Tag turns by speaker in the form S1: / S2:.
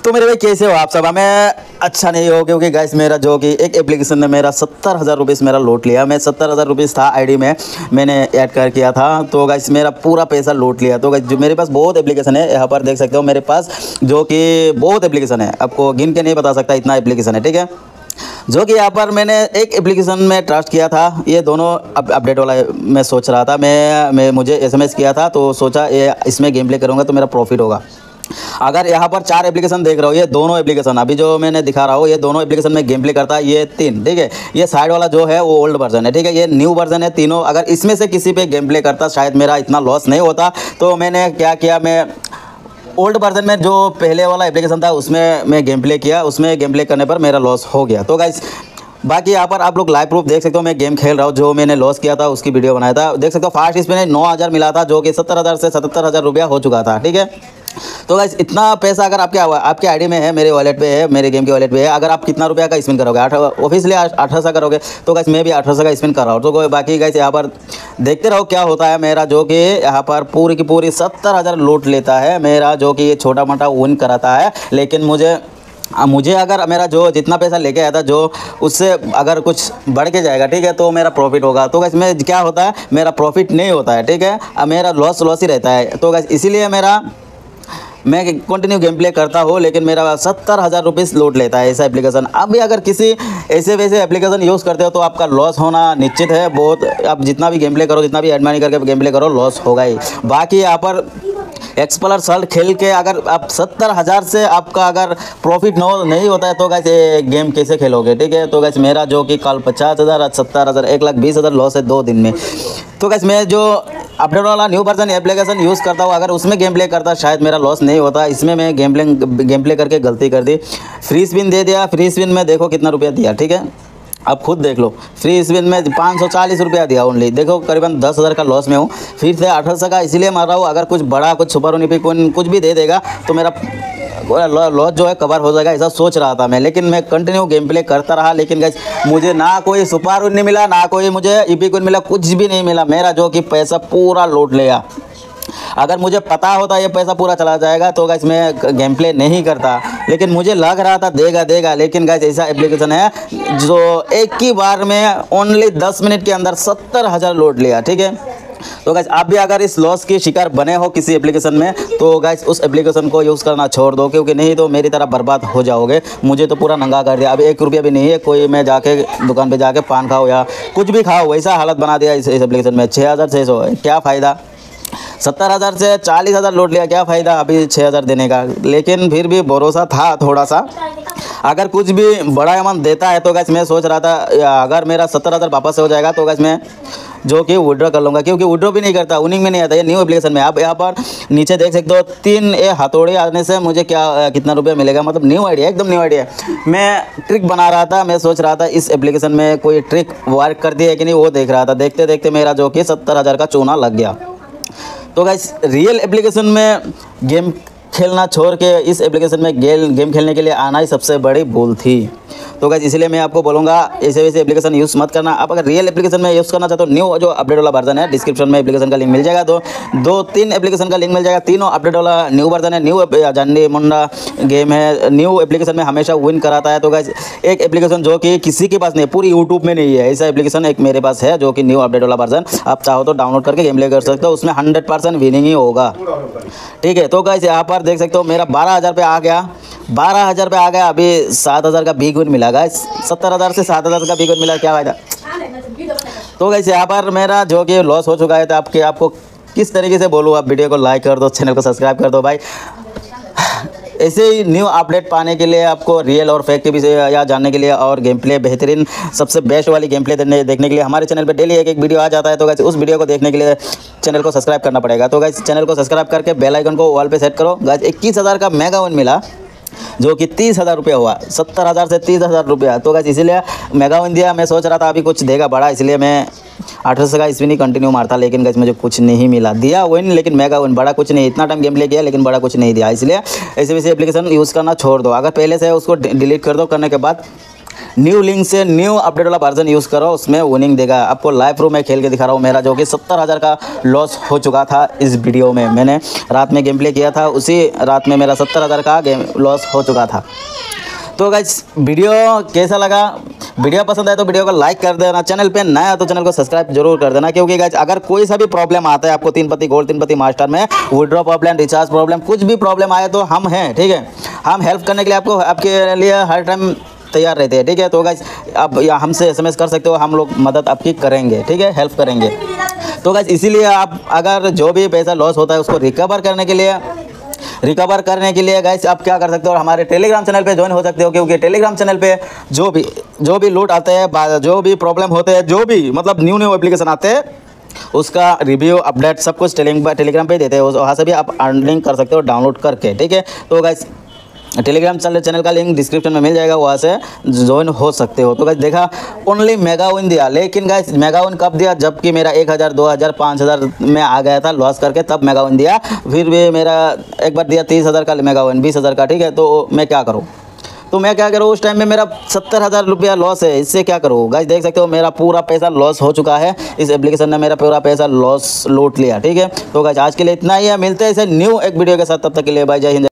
S1: तो मेरे भाई कैसे हो आप सब? हमें अच्छा नहीं हो क्योंकि गाइस मेरा जो कि एक एप्लीकेशन ने मेरा 70,000 रुपीज़ मेरा लूट लिया। मैं 70,000 रुपीज़ था आईडी में, मैंने ऐड कर किया था, तो गाइस मेरा पूरा पैसा लूट लिया। तो गाइस जो मेरे पास बहुत एप्लीकेशन है, यहाँ पर देख सकते हो मेरे पास जो कि बहुत एप्लीकेशन है, आपको गिन के नहीं बता सकता इतना एप्लीकेशन है, ठीक है। जो कि यहाँ पर मैंने एक एप्लीकेशन में ट्रस्ट किया था, ये दोनों अपडेट वाला मैं सोच रहा था। मैं मुझे एसएमएस किया था तो सोचा ये इसमें गेम प्ले करूँगा तो मेरा प्रॉफिट होगा। अगर यहाँ पर 4 एप्लीकेशन देख रहे हो, ये दोनों एप्लीकेशन अभी जो मैंने दिखा रहा हूँ, ये दोनों एप्लीकेशन में गेम प्ले करता है, ये 3, ठीक है। ये साइड वाला जो है वो ओल्ड वर्जन है, ठीक है। ये न्यू वर्जन है तीनों। अगर इसमें से किसी पे गेम प्ले करता शायद मेरा इतना लॉस नहीं होता। तो मैंने क्या किया, मैं ओल्ड वर्जन में जो पहले वाला एप्लीकेशन था उसमें मैं गेम प्ले किया, उसमें गेम प्ले करने पर मेरा लॉस हो गया। तो गाइस बाकी यहाँ पर आप लोग लाइव प्रूफ देख सकते हो, मैं गेम खेल रहा हूँ। जो मैंने लॉस किया था उसकी वीडियो बनाया था, देख सकते हो। फास्ट स्पिन 9,000 मिला था, जो कि 70,000 से 77,000 रुपया हो चुका था, ठीक है। तो गाइस इतना पैसा अगर आपके आईडी में है, मेरे वॉलेट पे है, मेरे गेम के वॉलेट पे है, अगर आप कितना रुपया का स्पिन करोगे, ऑफिशियली 1800 करोगे, तो गाइस मैं भी 1800 का स्पिन कर रहा हूँ। तो बाकी गाइस यहाँ पर देखते रहो क्या होता है मेरा, जो कि यहाँ पर पूरी की पूरी 70,000 लूट लेता है मेरा, जो कि ये छोटा मोटा विन कराता है। लेकिन मुझे अगर मेरा जो जितना पैसा लेके आया था, जो उससे अगर कुछ बढ़ के जाएगा, ठीक है, तो मेरा प्रॉफिट होगा। तो गाइस में क्या होता है, मेरा प्रॉफिट नहीं होता है, ठीक है, मेरा लॉस ही रहता है। तो गाइस इसीलिए मैं कंटिन्यू गेम प्ले करता हूँ, लेकिन मेरा 70,000 रुपीज़ लूट लेता है ऐसा एप्लीकेशन। अभी अगर किसी ऐसे वैसे एप्लीकेशन यूज़ करते हो तो आपका लॉस होना निश्चित है बहुत। आप जितना भी गेम प्ले करो, जितना भी एड मनी करके गेम प्ले करो, लॉस होगा ही। बाकी यहाँ पर एक्सप्लोरर सर्ट खेल के अगर आप 70,000 से आपका अगर प्रॉफिट नहीं होता है तो गाइस ये गेम कैसे खेलोगे, ठीक है। तो गाइस मेरा जो कि कल 50,000, आज 70,000, 1,20,000 लॉस है 2 दिन में। तो गाइस मैं जो अपडेट वाला न्यू वर्जन एप्लीकेशन यूज़ करता हूँ, अगर उसमें गेम प्ले करता शायद मेरा लॉस नहीं होता। इसमें मैं गेम प्ले करके गलती कर दी, फ्री स्पिन दे दिया। फ्री स्पिन में देखो कितना रुपया दिया, ठीक है, आप खुद देख लो। फ्री स्पिन में 540 रुपया दिया ओनली, देखो करीबन 10,000 का लॉस में हूँ। फिर से 1800 का इसलिए मार रहा हूँ, अगर कुछ बड़ा कुछ सुपर ओनिफिक कुछ भी दे देगा तो मेरा लॉस जो है कवर हो जाएगा, ऐसा सोच रहा था मैं। लेकिन मैं कंटिन्यू गेम प्ले करता रहा, लेकिन गाइस मुझे ना कोई सुपर विन मिला, ना कोई मुझे इपिक विन मिला, कुछ भी नहीं मिला। मेरा जो कि पैसा पूरा लूट लिया। अगर मुझे पता होता ये पैसा पूरा चला जाएगा तो गाइस मैं गेम प्ले नहीं करता, लेकिन मुझे लग रहा था देगा। लेकिन गाइस ऐसा एप्लीकेशन है जो एक ही बार में ओनली 10 मिनट के अंदर 70,000 लूट लिया, ठीक है। तो गाइस आप भी अगर इस लॉस के शिकार बने हो किसी एप्लीकेशन में, तो गाइस उस एप्लीकेशन को यूज़ करना छोड़ दो, क्योंकि नहीं तो मेरी तरह बर्बाद हो जाओगे। मुझे तो पूरा नंगा कर दिया। अब 1 रुपया भी नहीं है, कोई मैं जाके दुकान पे जाके पान खाओ या कुछ भी खाओ, वैसा हालत बना दिया इस एप्लीकेशन में। 6,600 क्या फ़ायदा, 70,000 से 40,000 लूट लिया, क्या फ़ायदा अभी 6,000 देने का। लेकिन फिर भी भरोसा था थोड़ा सा, अगर कुछ भी बड़ा अमाउंट देता है तो गाइस मैं सोच रहा था अगर मेरा 70,000 वापस हो जाएगा तो गाइस मैं जो कि विड्रॉ कर लूँगा, क्योंकि विड्रॉ भी नहीं करता, विनिंग में नहीं आता ये न्यू एप्लीकेशन में। आप यहाँ पर नीचे देख सकते हो 3 हथौड़े आने से मुझे कितना रुपया मिलेगा, मतलब न्यू आइडिया, एकदम न्यू आइडिया। मैं ट्रिक बना रहा था, मैं सोच रहा था इस एप्लीकेशन में कोई ट्रिक वर्क करती है कि नहीं, वो देख रहा था। देखते देखते मेरा जो कि 70,000 का चूना लग गया। तो गाइस रियल एप्लीकेशन में गेम खेलना छोड़ के इस एप्लीकेशन में गेम खेलने के लिए आना ही सबसे बड़ी भूल थी। तो गाइस इसलिए मैं आपको बोलूँगा ऐसे वैसे एप्लीकेशन यूज़ मत करना। आप अगर रियल एप्लीकेशन में यूज़ करना चाहते हो, न्यू जो अपडेट वाला वर्जन है, डिस्क्रिप्शन में एप्लीकेशन का लिंक मिल जाएगा। 2-3 एप्लीकेशन का लिंक मिल जाएगा, तीनों अपडेट वाला न्यू वर्जन है। न्यू जानी मुंडा गेम है, न्यू एप्लीकेशन में हमेशा विन कराता है। तो गाइस एक एप्लीकेशन जो कि किसी के पास नहीं है, पूरी यूट्यूब में नहीं है, ऐसा एप्लीकेशन एक मेरे पास है जो कि न्यू अपडेट वाला वर्जन। आप चाहो तो डाउनलोड करके गेम प्ले कर सकते हो, उसमें 100% विनिंग ही होगा, ठीक है। तो गाइस यहाँ पर देख सकते हो मेरा 12,000 पे आ गया, 12,000 पे आ गया। अभी 7,000 का बिग विन मिला गाइस, 70,000 से 7,000 का बिग विन मिला, क्या फायदा। तो गाइस यहाँ पर मेरा जो कि लॉस हो चुका है, तो आपको किस तरीके से बोलूँ, आप वीडियो को लाइक कर दो, चैनल को सब्सक्राइब कर दो भाई। ऐसे ही न्यू अपडेट पाने के लिए, आपको रियल और फेक के विषय या जानने के लिए, और गेम प्ले बेहतरीन सबसे बेस्ट वाली गेम प्ले देखने के लिए हमारे चैनल पे डेली एक वीडियो आ जाता है। तो गाइस उस वीडियो को देखने के लिए चैनल को सब्सक्राइब करना पड़ेगा। तो गाइस चैनल को सब्सक्राइब करके बेल आइकन को ऑल पे सेट करो। गाइस 21,000 का मेगा विन मिला, जो कि 30,000 रुपया हुआ, 70,000 से 30,000 रुपया। तो गाइस इसीलिए मेगा विन दिया। मैं सोच रहा था अभी कुछ देगा बड़ा, इसलिए मैं 1800 का स्पिन ही कंटिन्यू मारता, लेकिन गाइस मुझे कुछ नहीं मिला। दिया विन लेकिन मेगा विन, बड़ा कुछ नहीं। इतना टाइम गेम प्ले किया लेकिन बड़ा कुछ नहीं दिया। इसलिए ऐसे वैसे एप्लीकेशन यूज़ करना छोड़ दो। अगर पहले से उसको डिलीट कर दो, करने के बाद न्यू लिंक से न्यू अपडेट वाला वर्जन यूज़ करो, उसमें विनिंग देगा आपको। लाइव प्रूफ में खेल के दिखा रहा हूँ मेरा जो कि 70,000 का लॉस हो चुका था। इस वीडियो में मैंने रात में गेम प्ले किया था, उसी रात में मेरा 70,000 का गेम लॉस हो चुका था। तो गाइस वीडियो कैसा लगा? वीडियो पसंद आए तो वीडियो को लाइक कर देना, चैनल पे नया है तो चैनल को सब्सक्राइब जरूर कर देना। क्योंकि गाइस अगर कोई सा भी प्रॉब्लम आता है आपको 3 पत्ती गोल्ड 3 पत्ती मास्टर में, विड्रॉ प्रॉब्लम, रिचार्ज प्रॉब्लम, कुछ भी प्रॉब्लम आए तो हम हैं, ठीक है। हम हेल्प करने के लिए आपके लिए हर टाइम तैयार रहते हैं, ठीक है। तो गाइस आप या हमसे SMS कर सकते हो, हम लोग मदद आपकी करेंगे, ठीक है, हेल्प करेंगे। तो गाइस इसीलिए आप अगर जो भी पैसा लॉस होता है उसको रिकवर करने के लिए गाइस आप क्या कर सकते हो, हमारे टेलीग्राम चैनल पे ज्वाइन हो सकते हो। क्योंकि टेलीग्राम चैनल पे जो भी लूट आते हैं, जो भी प्रॉब्लम होते हैं, जो भी मतलब न्यू एप्लीकेशन आते हैं, उसका रिव्यू अपडेट सब कुछ टेलीग्राम पे देते हैं। वहाँ से भी आप अर्निंग कर सकते हो डाउनलोड करके, ठीक है। तो गाइस टेलीग्राम चैनल का लिंक डिस्क्रिप्शन में मिल जाएगा, वहाँ से ज्वाइन हो सकते हो। तो गाइस देखा ओनली मेगा विन दिया, लेकिन गाइस मेगा विन कब दिया? जबकि मेरा 1000 2000 5000 में आ गया था लॉस करके, तब मेगा विन दिया। फिर भी मेरा एक बार दिया 30,000 का मेगा विन, 20,000 का, ठीक है। तो मैं क्या करूँ? उस टाइम में मेरा 70,000 रुपया लॉस है। इससे क्या करूँ? गाइस देख सकते हो मेरा पूरा पैसा लॉस हो चुका है। इस एप्लीकेशन ने मेरा पूरा पैसा लॉस लूट लिया, ठीक है। तो गाइस आज के लिए इतना ही है, मिलते हैं इसे न्यू एक वीडियो के साथ। तब तक के लिए बाय, जय हिंद।